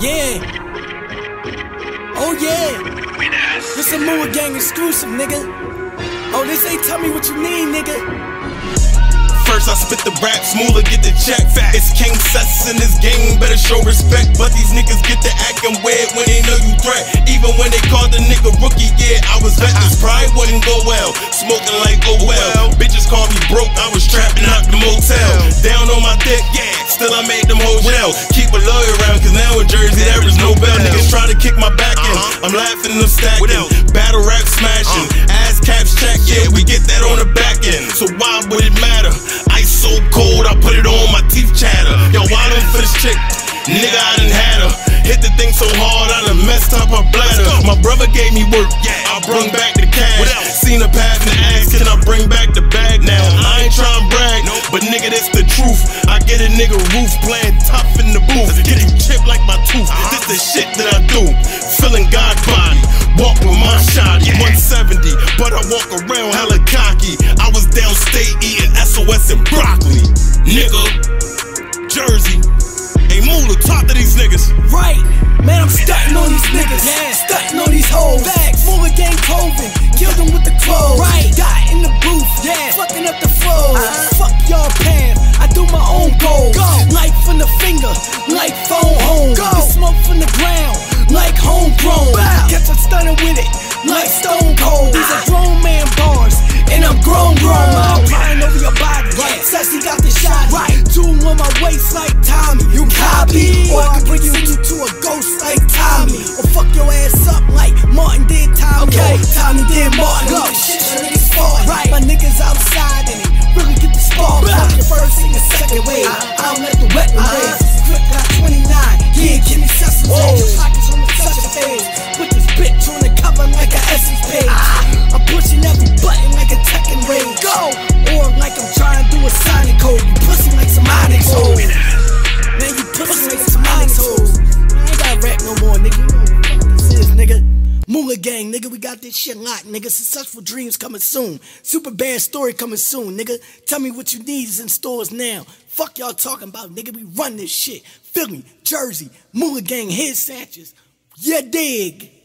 Yeah. Oh yeah. This a Moolah Gang exclusive, nigga. Oh, this ain't tell me what you need, nigga. First I spit the rap, smoother, get the check. It's King Sess in this game, better show respect. But these niggas get to acting weird when they know you threat. Even when they called the nigga rookie, yeah, I was vet. This pride wouldn't go well, smoking like oh well. Bitches called me broke, I was trapping out the motel. Down on my dick, yeah, still I made them hoes yell. Keep a lawyer around, cause now in Jersey there is no bail. Niggas try to kick my back in, I'm laughing and I'm stacking. Battle rap smashing, ass caps check, yeah, we get that on the back end. So why would it matter? Ice so cold, I put it on, my teeth chatter. Yo, why don't for this chick? Nigga, I done had her. Hit the thing so hard, I done messed up her bladder. My brother gave me work, I brung back the cash. Seen her pass and asked, can I bring back the bag now? I ain't tryna brag, but nigga, that's the truth. I get a nigga roof playing tough in the booth. Get him chipped like my tooth, this the shit that I do. Feeling God body, walk with my shotty. 170, but I walk around hella cocky. I was downstate eating SOS and broccoli. Nigga, Jersey, ain't Moolah, talk to these niggas. Right, man, I'm stunting on these niggas. Stunting on these hoes. Facts, Moolah Gang clothing, killed them with the clothes. Right, got in the booth, fucking up the flow. Fuck y'all Pam, I do my own goals. Light from the finger, like phone home. The smoke from the ground, like homegrown. Catch a stunner with it, like Stone Cold. These are grown man bars, and I'm grown. I'm crying over your body. Sassy got the shot. Two on my waist like Tommy. You copy, or I can bring you to a ghost like Tommy, or fuck your ass up like Martin did Tommy. Tommy did Martin. Go shit, niggas fought. My niggas outside and they really get the spark. Fuck your first and your second wave. I don't let the weapon raise. Quick got 29. Yeah, give me Sess. Pockets on the such a phase. Put this bitch on the cover like an Essence page. I'm pushing every button like a Tekken raid. Or like I'm trying to do a Sonic code. You pussy like some Onyx hoes. Man, you pussy like some Onyx hoes. I ain't gotta rap no more, nigga. You know what this is, nigga. Moolah Gang, nigga, we got this shit locked, nigga. Successful dreams coming soon. Super bad story coming soon, nigga. Tell me what you need is in stores now. Fuck y'all talking about, nigga. We run this shit. Philly, Jersey, Moolah Gang, head snatchers. Ya dig?